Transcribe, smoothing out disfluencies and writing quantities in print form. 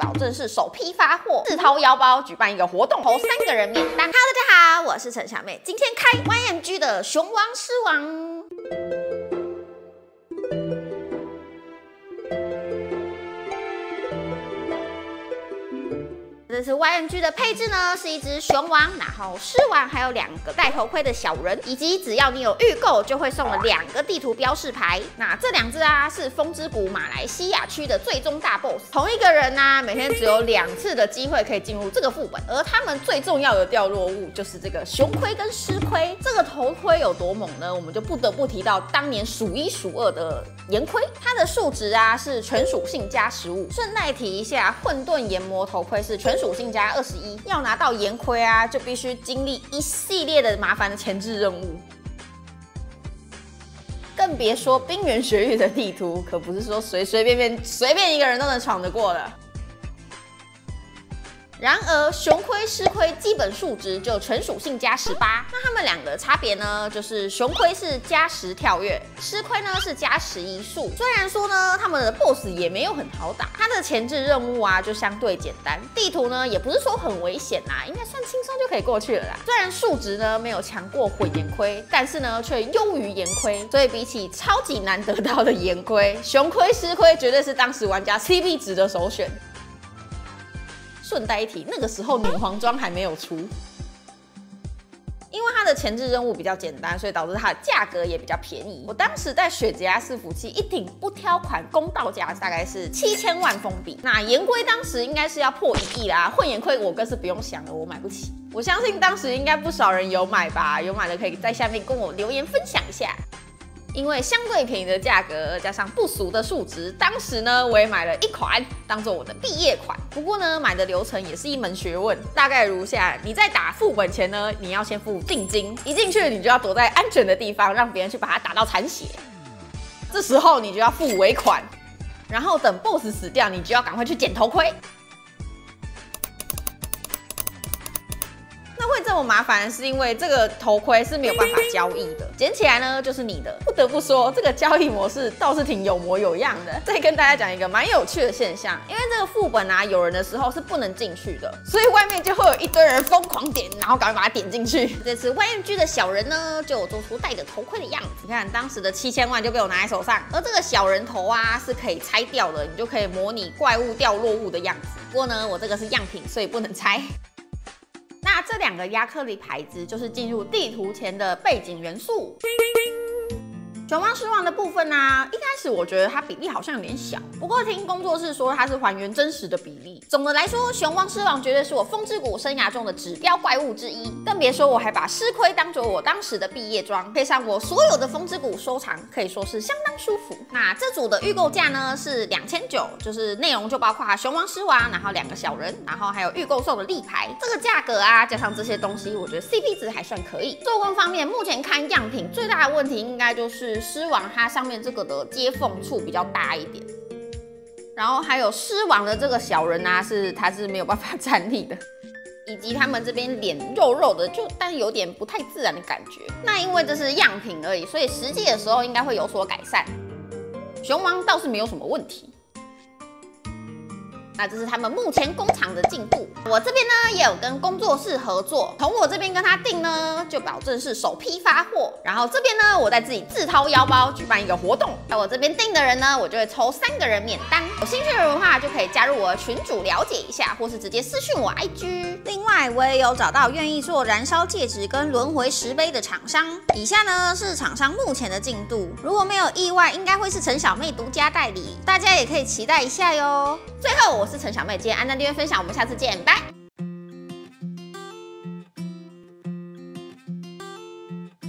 保证是首批发货，自掏腰包举办一个活动，投3个人免单。Hello， 大家好，我是陈小妹，今天开 YMG 的熊王狮王。这次 YMG 的配置呢，是一只熊王，然后狮王，还有2个戴头盔的小人，以及只要你有预购，就会送了2个地图标示牌。那这2只啊，是风之谷马来西亚区的最终大 BOSS。同一个人啊，每天只有2次的机会可以进入这个副本，而他们最重要的掉落物就是这个熊盔跟狮盔。这个头盔有多猛呢？我们就不得不提到当年数1数2的岩盔，它的数值啊是全属性加15。顺带提一下，混沌炎魔头盔是全属性加21，要拿到岩盔啊，就必须经历一系列的麻烦的前置任务。更别说冰原雪域的地图，可不是说随便一个人都能闯得过的。然而，熊盔、狮盔基本数值就全属性加18，那它们2个的差别呢，就是熊盔是加10跳跃，狮盔呢是加11速。虽然说呢，他们的 BOSS 也没有很好打，它的前置任务啊就相对简单，地图呢也不是说很危险啦，应该算轻松就可以过去了啦。虽然数值呢没有强过混岩盔，但是呢却优于岩盔，所以比起超级难得到的岩盔，熊盔、狮盔绝对是当时玩家 CP 值的首选。顺带一提，那个时候女皇装还没有出，因为它的前置任务比较简单，所以导致它的价格也比较便宜。我当时在雪杰伺服器一顶不挑款公道价大概是7000万封币，那岩盔当时应该是要破1亿啦，混岩盔我更是不用想了，我买不起。我相信当时应该不少人有买吧，有买的可以在下面跟我留言分享一下。因为相对便宜的价格加上不俗的数值，当时呢我也买了1款当做我的毕业款。不过呢买的流程也是一门学问，大概如下：你在打副本前呢，你要先付定金，一进去你就要躲在安全的地方，让别人去把它打到残血。这时候你就要付尾款，然后等 BOSS 死掉，你就要赶快去捡头盔。会这么麻烦，是因为这个头盔是没有办法交易的，捡起来呢就是你的。不得不说，这个交易模式倒是挺有模有样的。再跟大家讲一个蛮有趣的现象，因为这个副本啊，有人的时候是不能进去的，所以外面就会有一堆人疯狂点，然后赶快把它点进去。这次 YMG 的小人呢，就有做出戴着头盔的样子。你看当时的7000万就被我拿在手上，而这个小人头啊是可以拆掉的，你就可以模拟怪物掉落物的样子。不过呢，我这个是样品，所以不能拆。那这2个亚克力牌子就是进入地图前的背景元素。熊王狮王的部分啊，一开始我觉得它比例好像有点小，不过听工作室说它是还原真实的比例。总的来说，熊王狮王绝对是我风之谷生涯中的指标怪物之一，更别说我还把狮盔当作我当时的毕业装，配上我所有的风之谷收藏，可以说是相当舒服。那这组的预购价呢是2900，就是内容就包括熊王狮王，然后2个小人，然后还有预购送的立牌。这个价格啊，加上这些东西，我觉得 CP 值还算可以。做工方面，目前看样品最大的问题应该就是狮王它上面这个的接缝处比较大一点，然后还有狮王的这个小人啊，它是没有办法站立的，以及他们这边脸肉肉的，但有点不太自然的感觉。那因为这是样品而已，所以实际的时候应该会有所改善。熊王倒是没有什么问题。那这是他们目前工厂的进度。我这边呢也有跟工作室合作，从我这边跟他订呢，就保证是首批发货。然后这边呢，我再自己自掏腰包举办一个活动，在我这边订的人呢，我就会抽3个人免单。有兴趣的人的话，就可以加入我的群组了解一下，或是直接私讯我 IG。另外，我也有找到愿意做燃烧戒指跟轮回石碑的厂商。以下呢是厂商目前的进度，如果没有意外，应该会是陈小妹独家代理，大家也可以期待一下哟。最后，我是陈小妹，今天按赞订阅分享，我们下次见，拜。